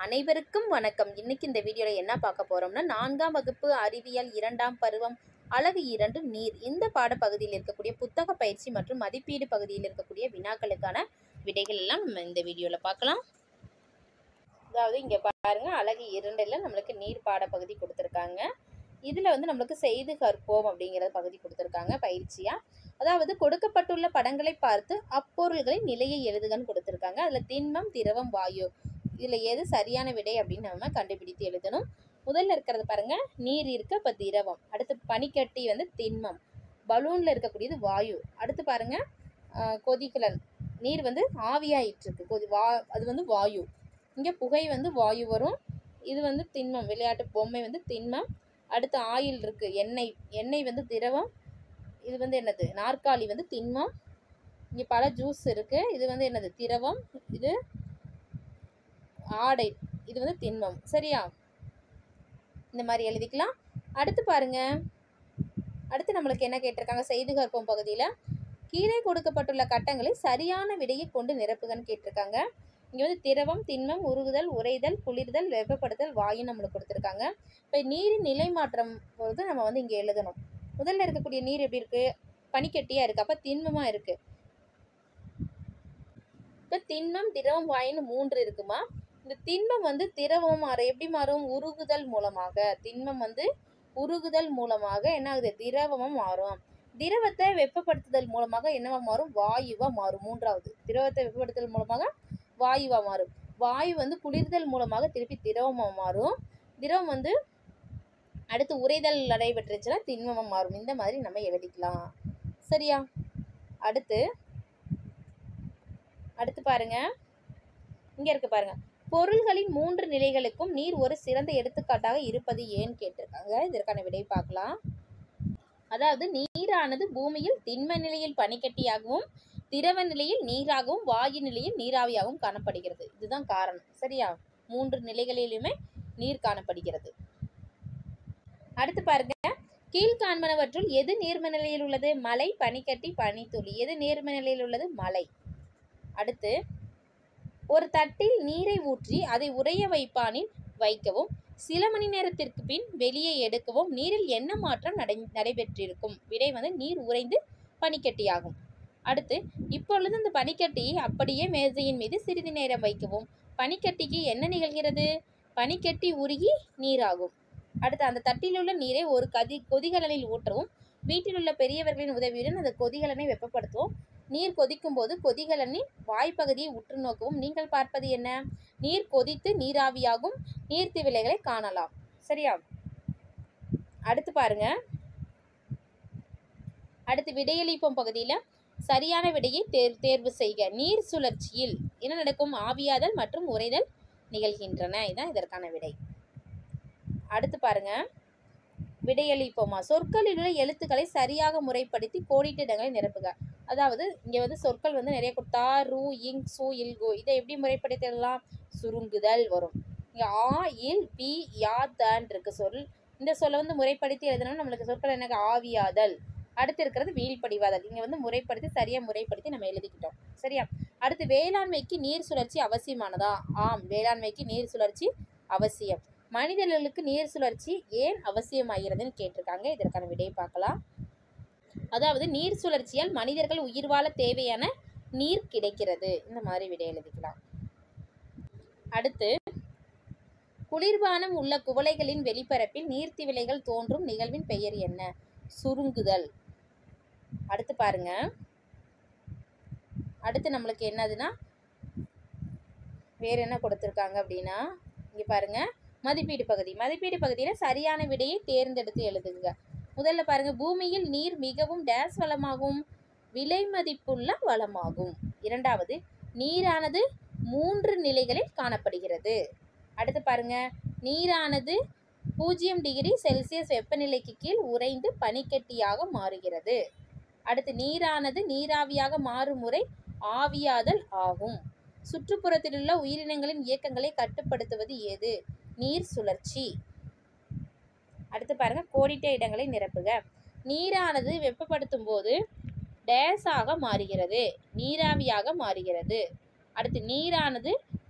அனைவருக்கும் வணக்கம். இன்னைக்கு இந்த வீடியோல என்ன பார்க்க போறோம்னா 4ஆம் வகுப்பு அறிவியல் 2ஆம் பருவம் அலகு 2 நீர் இந்த பாடப்பகுதியில் இருக்கக்கூடிய புத்தக பயிற்சி மற்றும் மதிப்பீடு பகுதியில் இருக்கக்கூடிய வினாக்களுக்கான விடைகள் எல்லாம் நம்ம இந்த வீடியோல பார்க்கலாம். அதாவது இங்க பாருங்க, அலகு 2ல நம்மளுக்கு நீர் பாடப்பகுதி கொடுத்துருக்காங்க. இதுல நம்மளுக்கு செய்து கற்போம் அப்படிங்கிற பகுதி கொடுத்துருக்காங்க பயிற்சியா. அதாவது கொடுக்கப்பட்டுள்ள படங்களை பார்த்து அப்பொருள்களின் நிலையை எழுதுகன்னு கொடுத்துருக்காங்க. அதுல திண்மம், திரவம், வாயு, இதுல எது சரியான விடை அப்படின்னு நம்ம கண்டுபிடித்து எழுதணும். முதல்ல இருக்கிறது பாருங்க, நீர் இருக்கு, அப்ப திரவம். அடுத்து பனிக்கட்டி திண்மம், பலூன்ல இருக்கக்கூடியது வாயு. அடுத்து பாருங்க கொதிக்கலன், நீர் ஆவியாயிட்டு இருக்கு, அது வாயு. இங்க புகை வாயு வரும். இது திண்மம், விளையாட்டு பொம்மை திண்மம். அடுத்து ஆயில் இருக்கு, எண்ணெய் திரவம். இது என்னது, நாற்காலி திண்மம். இங்க பல ஜூஸ் இருக்கு, இது என்னது, திரவம். இது ஆடை, இது திண்மம். சரியா, இந்த மாதிரி எழுதிக்கலாம். அடுத்து பாருங்க, அடுத்து நம்மளுக்கு என்ன கேட்டிருக்காங்க, செய்து கற்போம் பகுதியில கீழே கொடுக்கப்பட்டுள்ள கட்டங்களை சரியான விடையை கொண்டு நிரப்புகன்னு கேட்டிருக்காங்க. இங்க திரவம், திண்மம், உருகுதல், உறைதல், குளிர்தல், வெப்பப்படுதல், வாயு நம்மளுக்கு கொடுத்துருக்காங்க. இப்போ நீரின் நிலை மாற்றம் பொழுது நம்ம இங்க எழுதணும். முதல்ல இருக்கக்கூடிய நீர் எப்படி இருக்கு, பனிக்கட்டியா இருக்கு, அப்ப திண்மமா இருக்கு. இப்போ திண்மம், திரவம், வாயுன்னு 3 இருக்குமா. இந்த திண்மம் திரவம் மாறும், எப்படி மாறும், உருகுதல் மூலமாக. திண்மம் உருகுதல் மூலமாக என்ன ஆகுது, திரவமா மாறும். திரவத்தை வெப்பப்படுத்துதல் மூலமாக என்னவா மாறும், வாயுவா மாறும். 3வது திரவத்தை வெப்பப்படுத்துதல் மூலமாக வாயுவா மாறும். வாயு குளிர்தல் மூலமாக திருப்பி திரவமா மாறும். திரவம் அடுத்து உறைதல் நடைபெற்றுச்சுன்னா திண்மமா மாறும். இந்த மாதிரி நம்ம எழுதிக்கலாம். சரியா, அடுத்து பாருங்க, இங்க இருக்கு பாருங்க, பொருள்களின் 3 நிலைகளுக்கும் நீர் ஒரு சிறந்த எடுத்துக்காட்டாக இருப்பது ஏன்னு கேட்டிருக்காங்க. இதற்கான விடை பார்க்கலாம். அதாவது நீரானது பூமியில் திண்ம நிலையில் பனிக்கட்டியாகவும், திரவ நிலையில் நீராகவும், வாயு நிலையில் நீராவியாகவும் காணப்படுகிறது. இதுதான் காரணம். சரியா, 3 நிலைகளிலுமே நீர் காணப்படுகிறது. அடுத்து பாருங்க, கீழ்காண்பனவற்றுள் எது நீர்ம நிலையில் உள்ளது, மலை, பனிக்கட்டி, பனித்துளி. எது நீர்ம நிலையில் உள்ளது, மலை. அடுத்து, ஒரு தட்டில் நீரை ஊற்றி அதை உறைய வைப்பானில் வைக்கவும், சில மணி நேரத்திற்கு பின் வெளியே எடுக்கவும் நீரில் என்ன மாற்றம் நடைபெற்றிருக்கும். விடை நீர் உறைந்து பனிக்கட்டியாகும். அடுத்து, இப்பொழுது இந்த பனிக்கட்டியை அப்படியே மேசையின் மீது சிறிது நேரம் வைக்கவும். பனிக்கட்டிக்கு என்ன நிகழ்கிறது, பனிக்கட்டி உருகி நீராகும். அடுத்து, அந்த தட்டில் உள்ள நீரை ஒரு கொதிகலனில் ஊற்றவும். வீட்டில் உள்ள பெரியவர்களின் உதவியுடன் அந்த கொதிகலனை வெப்பப்படுத்துவோம். நீர் கொதிக்கும் போது கொதிகலனின் வாய்ப்பகுதியை உற்று நோக்கவும். நீங்கள் பார்ப்பது என்ன, நீர் கொதித்து நீராவியாகும் நீர்த்திவிலைகளை காணலாம். சரியா, அடுத்து பாருங்க, அடுத்து விடையளிப்போம் பகுதியில சரியான விடையை தேர்வு செய்க. நீர் சுழற்சியில் என்ன நடக்கும், ஆவியாதல் மற்றும் உறைதல் நிகழ்கின்றன. இதுதான் இதற்கான விடை. அடுத்து பாருங்க, விடையளிப்போமா. சொற்களில் உள்ள எழுத்துக்களை சரியாக முறைப்படுத்தி கோடிட்ட இடங்களை நிரப்புக. அதாவது இங்க சொற்கள் நிறைய கொடுத்தா, ரூ, இங், சு, இல், கோ. இதை எப்படி முறைப்படுத்தலாம், சுருங்குதல் வரும். இங்க ஆ, இல், பி, யா, தன் இருக்கு சொல். இந்த சொல்ல முறைப்படுத்தி எழுதணும். நம்மளுக்கு சொற்கள் என்ன, ஆவியாதல். அடுத்து இருக்கிறது வீழ்படிவாதல். இங்க முறைப்படுத்தி சரியா முறைப்படுத்தி நம்ம எழுதிக்கிட்டோம். சரியா, அடுத்து வேளாண்மைக்கு நீர் சுழற்சி அவசியமானதா. ஆம், வேளாண்மைக்கு நீர் சுழற்சி அவசியம். மனிதர்களுக்கு நீர் சுழற்சி ஏன் அவசியமாகிறதுன்னு கேட்டிருக்காங்க. இதற்கான விடையை பார்க்கலாம். அதாவது நீர் சுழற்சியால் மனிதர்கள் உயிர் வாழ தேவையான நீர் கிடைக்கிறது. இந்த மாதிரி விடை எழுதிக்கலாம். அடுத்து, குளிர்பானம் உள்ள குவளைகளின் வெளிப்பரப்பில் நீர்த்திவிலைகள் தோன்றும் நிகழ்வின் பெயர் என்ன, சுருங்குதல். அடுத்து பாருங்க, அடுத்து நம்மளுக்கு என்னதுன்னா வேற என்ன கொடுத்துருக்காங்க அப்படின்னா, இங்க பாருங்க, மதிப்பீடு பகுதி. மதிப்பீடு பகுதியில சரியான விடையை தேர்ந்தெடுத்து எழுதுங்க. முதல்ல பாருங்க, பூமியில் நீர் மிகவும் டேஸ் வளமாகும், விலை மதிப்புள்ள வளமாகும். இரண்டாவது, நீரானது 3 நிலைகளில் காணப்படுகிறது. அடுத்து பாருங்க, நீரானது 0 டிகிரி செல்சியஸ் வெப்பநிலைக்கு கீழ் உறைந்து பனிக்கட்டியாக மாறுகிறது. அடுத்து, நீரானது நீராவியாக மாறும் முறை ஆவியாதல் ஆகும். சுற்றுப்புறத்தில் உள்ள உயிரினங்களின் இயக்கங்களை கட்டுப்படுத்துவது எது, நீர் சுழற்சி. அடுத்து பாருங்க, கோடிட்ட இடங்களை நிரப்புக. நீரானது வெப்பப்படுத்தும் போது டேஸாக மாறுகிறது, நீராவியாக மாறுகிறது. அடுத்து, நீரானது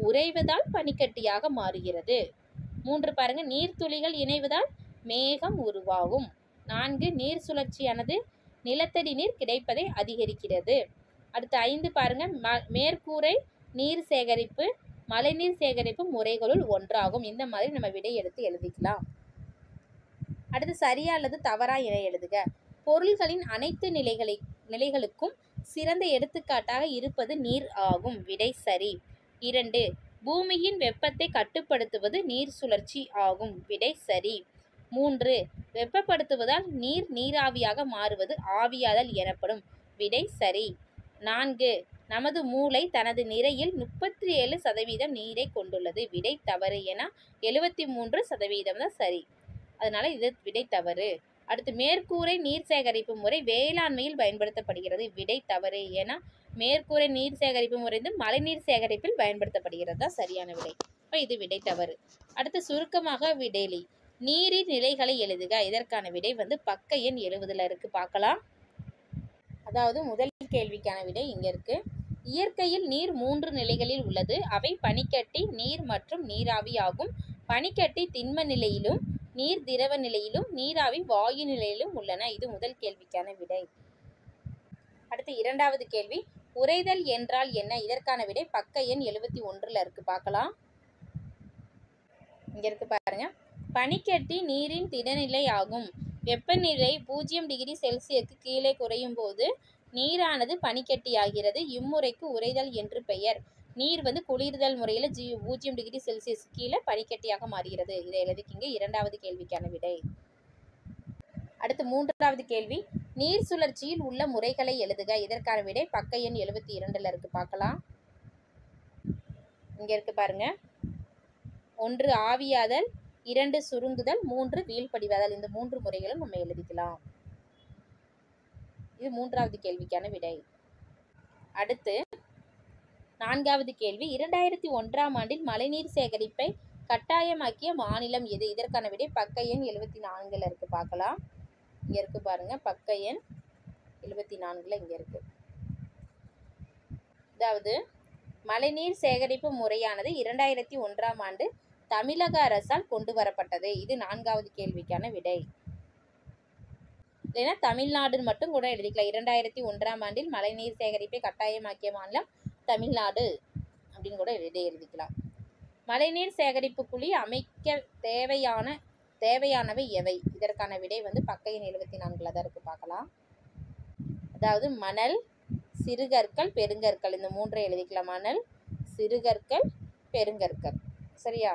உறைவதால் பனிக்கட்டியாக மாறுகிறது. 3 பாருங்க, நீர்த்துளிகள் இணைவதால் மேகம் உருவாகும். 4 நீர் சுழற்சியானது நிலத்தடி நீர் கிடைப்பதை அதிகரிக்கிறது. அடுத்து 5 பாருங்க, மேற்கூரை நீர் சேகரிப்பு மழைநீர் சேகரிப்பு முறைகளுள் ஒன்றாகும். இந்த மாதிரி நம்ம விடை எடுத்து எழுதிக்கலாம். அடுத்து சரியா அல்லது தவறா என எழுதுக. பொருள்களின் அனைத்து நிலைகளுக்கும் சிறந்த எடுத்துக்காட்டாக இருப்பது நீர் ஆகும். விடை சரி. 2 பூமியின் வெப்பத்தை கட்டுப்படுத்துவது நீர் சுழற்சி ஆகும். விடை சரி. 3 வெப்பப்படுத்துவதால் நீர் நீராவியாக மாறுவது ஆவியாதல் எனப்படும். விடை சரி. 4 நமது மூளை தனது நிறையில் 37% நீரை கொண்டுள்ளது. விடை தவறு. என 73% தான் சரி. அதனால இது விடை தவறு. அடுத்து மேற்கூரை நீர் சேகரிப்பு முறை வேளாண்மையில் பயன்படுத்தப்படுகிறது. விடை தவறு. ஏன்னா மேற்கூரை நீர் சேகரிப்பு முறை வந்து மழைநீர் சேகரிப்பில் பயன்படுத்தப்படுகிறது தான் சரியான விடை. இது விடை தவறு. அடுத்து சுருக்கமாக விடைலி நீரின் நிலைகளை எழுதுக. இதற்கான விடை வந்து பக்க எண் 70 இருக்கு, பார்க்கலாம். அதாவது முதல் கேள்விக்கான விடை இங்க இருக்கு. இயற்கையில் நீர் 3 நிலைகளில் உள்ளது. அவை பனிக்கட்டி, நீர் மற்றும் நீராவி ஆகும். பனிக்கட்டி திண்ம நிலையிலும், நீர் திரவ நிலையிலும், நீராவி வாயு நிலையிலும் உள்ளன. இது முதல் கேள்விக்கான விடை. அடுத்து இரண்டாவது கேள்வி, உறைதல் என்றால் என்ன? இதற்கான விடை பக்க எண் 71 இருக்கு, பார்க்கலாம். இங்க இருக்கு பாருங்க. பனிக்கட்டி நீரின் திடநிலை ஆகும். வெப்பநிலை 0 டிகிரி செல்சியஸ்க்கு கீழே குறையும் போது நீரானது பனிக்கட்டி ஆகிறது. இம்முறைக்கு உறைதல் என்று பெயர். நீர் வந்து குளிர்தல் முறையில் 0 டிகிரி செல்சியஸ் கீழே பனிக்கட்டியாக மாறுகிறது. இதை எழுதிக்கிங்க. இரண்டாவது கேள்விக்கான விடை. அடுத்து மூன்றாவது கேள்வி, நீர் சுழற்சியில் உள்ள முறைகளை எழுதுக. இதற்கான விடை பக்க எண் 72 இருக்கு, பார்க்கலாம். இங்க இருக்கு பாருங்க. 1 ஆவியாதல், 2 சுருங்குதல், 3 வீழ்படிவாதல். இந்த 3 முறைகளும் நம்ம எழுதிக்கலாம். இது மூன்றாவது கேள்விக்கான விடை. அடுத்து நான்காவது கேள்வி, 2001ஆம் ஆண்டில் மழைநீர் சேகரிப்பை கட்டாயமாக்கிய மாநிலம் எது? இதற்கான விடை பக்க எண் 74 இருக்கு, பார்க்கலாம். இங்க இருக்கு பாருங்க, பக்க எண் 74 இங்க இருக்கு. அதாவது மழைநீர் சேகரிப்பு முறையானது 2001ஆம் ஆண்டு தமிழக அரசால் கொண்டு வரப்பட்டது. இது நான்காவது கேள்விக்கான விடை. இல்லைன்னா தமிழ்நாடு மட்டும் கூட எழுதிக்கலாம். 2001ஆம் ஆண்டில் மழைநீர் சேகரிப்பை கட்டாயமாக்கிய மாநிலம் தமிழ்நாடு அப்படின்னு கூட எழுதிக்கலாம். மழைநீர் சேகரிப்பு குழி அமைக்க தேவையானவை எவை? இதற்கான விடை வந்து பக்க எண் 74 தான் இருக்கு, பார்க்கலாம். அதாவது மணல், சிறுகற்கள், பெருங்கற்கள். இந்த 3 எழுதிக்கலாம். மணல், சிறுகற்கள், பெருங்கற்கள். சரியா?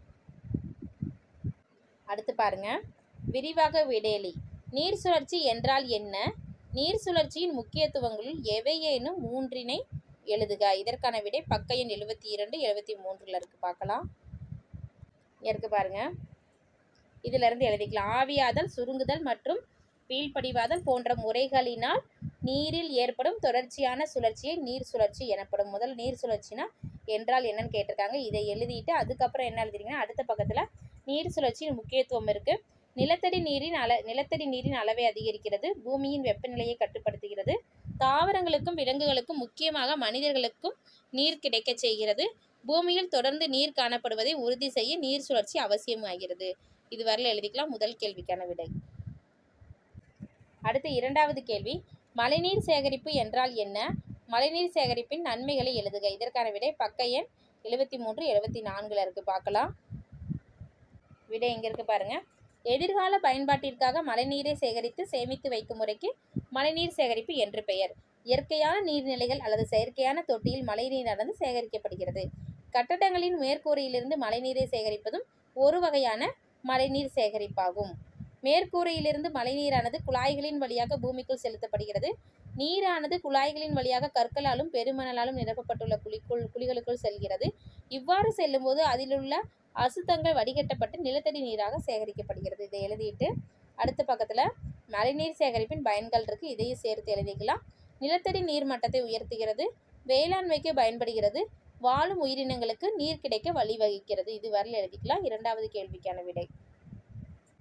அடுத்து பாருங்க, விரிவாக விடையளி. நீர் சுழற்சி என்றால் என்ன? நீர் சுழற்சியின் முக்கியத்துவங்களில் எவையேனும் 3 எழுதுக. இதற்கான விடை பக்க எண் 72, 73 இருக்கு, பார்க்கலாம். இருக்கு பாருங்க. இதுல இருந்து எழுதிக்கலாம். ஆவியாதல், சுருங்குதல் மற்றும் வீழ்படிவாதல் போன்ற முறைகளினால் நீரில் ஏற்படும் தொடர்ச்சியான சுழற்சியை நீர் சுழற்சி எனப்படும். முதல் நீர் சுழற்சினா என்றால் என்னன்னு கேட்டிருக்காங்க. இதை எழுதிட்டு அதுக்கப்புறம் என்ன எழுதிருக்கீங்கன்னா அடுத்த பக்கத்துல நீர் சுழற்சியின் முக்கியத்துவம் இருக்கு. நிலத்தடி நீரின் அளவை அதிகரிக்கிறது. பூமியின் வெப்பநிலையை கட்டுப்படுத்துகிறது. தாவரங்களுக்கும் விலங்குகளுக்கும் முக்கியமாக மனிதர்களுக்கும் நீர் கிடைக்க செய்கிறது. பூமியில் தொடர்ந்து நீர் காணப்படுவதை உறுதி செய்ய நீர் சுழற்சி அவசியமாகிறது. இதுவரையில் எழுதிக்கலாம். முதல் கேள்விக்கான விடை. அடுத்து இரண்டாவது கேள்வி, மழைநீர் சேகரிப்பு என்றால் என்ன? மழைநீர் சேகரிப்பின் நன்மைகளை எழுதுக. இதற்கான விடை பக்க எண் 73, 74 இருக்கு, பார்க்கலாம். விடை எங்க இருக்கு பாருங்க. எதிர்கால பயன்பாட்டிற்காக மழைநீரை சேகரித்து சேமித்து வைக்கும் முறைக்கு மழைநீர் சேகரிப்பு என்று பெயர். இயற்கையான நீர்நிலைகள் அல்லது செயற்கையான தொட்டியில் மழைநீரானது சேகரிக்கப்படுகிறது. கட்டடங்களின் மேற்கூரையிலிருந்து மழைநீரை சேகரிப்பதும் ஒரு வகையான மழைநீர் சேகரிப்பாகும். மேற்கூரையிலிருந்து மழைநீரானது குழாய்களின் வழியாக பூமிக்குள் செலுத்தப்படுகிறது. நீரானது குழாய்களின் வழியாக கற்களாலும் பெருமணலாலும் நிரப்பப்பட்டுள்ள குழிகளுக்குள் செல்கிறது. இவ்வாறு செல்லும்போது அதிலுள்ள அசுத்தங்கள் வடிகட்டப்பட்டு நிலத்தடி நீராக சேகரிக்கப்படுகிறது. இதை எழுதிட்டு அடுத்த பக்கத்துல மழைநீர் சேகரிப்பின் பயன்கள் இருக்கு, இதையும் சேர்த்து எழுதிக்கலாம். நிலத்தடி நீர் மட்டத்தை உயர்த்துகிறது. வேளாண்மைக்கு பயன்படுகிறது. வாழும் உயிரினங்களுக்கு நீர் கிடைக்க வழிவகுக்கிறது. இது வரல எழுதிக்கலாம். இரண்டாவது கேள்விக்கான விடை.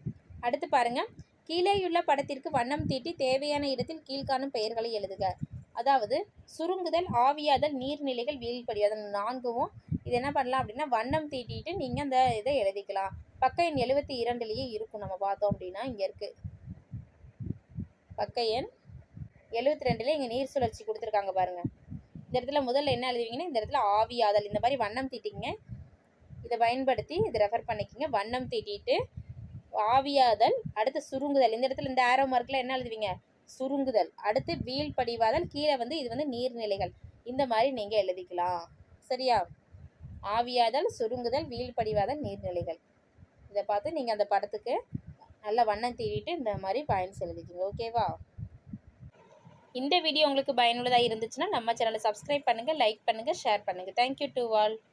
அடுத்து பாருங்க, கீழேயுள்ள படத்திற்கு வண்ணம் தீட்டி தேவையான இடத்தில் கீழ்காணும் பெயர்களை எழுதுக. அதாவது சுருங்குதல், ஆவியாதல், நீர்நிலைகள், வீழ்படியாதல் 4வும் இது என்ன பண்ணலாம் அப்படின்னா வண்ணம் தீட்டிட்டு நீங்கள் அந்த இதை எழுதிக்கலாம். பக்க எண் 72லேயே இருக்கும். நம்ம பார்த்தோம் அப்படின்னா இங்கே இருக்குது பக்க எண் 72ல் இங்கே நீர் சுழற்சி கொடுத்துருக்காங்க பாருங்கள். இந்த இடத்துல முதல்ல என்ன எழுதுவீங்கன்னா இந்த இடத்துல ஆவியாதல் இந்த மாதிரி வண்ணம் தீட்டிங்க. இதை பயன்படுத்தி இதை ரெஃபர் பண்ணிக்கிங்க. வண்ணம் தீட்டிட்டு ஆவியாதல், அடுத்து சுருங்குதல், இந்த இடத்துல இந்த ஆரோ மார்க்கில் என்ன எழுதுவீங்க சுருங்குதல், அடுத்து வீழ்படிவாதல், கீழே வந்து இது வந்து நீர்நிலைகள். இந்த மாதிரி நீங்கள் எழுதிக்கலாம். சரியா? ஆவியாதல், சுருங்குதல், வீழ்படிவாதல், நீர்நிலைகள். இதை பார்த்து நீங்கள் அந்த படத்துக்கு நல்லா வண்ணம் தீட்டிட்டு இந்த மாதிரி பாயிண்ட்ஸ் எழுதிக்கிங்க. ஓகேவா? இந்த வீடியோ உங்களுக்கு பயனுள்ளதாக இருந்துச்சுன்னா நம்ம சேனலை சப்ஸ்கிரைப் பண்ணுங்கள், லைக் பண்ணுங்கள், ஷேர் பண்ணுங்கள். Thank you to all.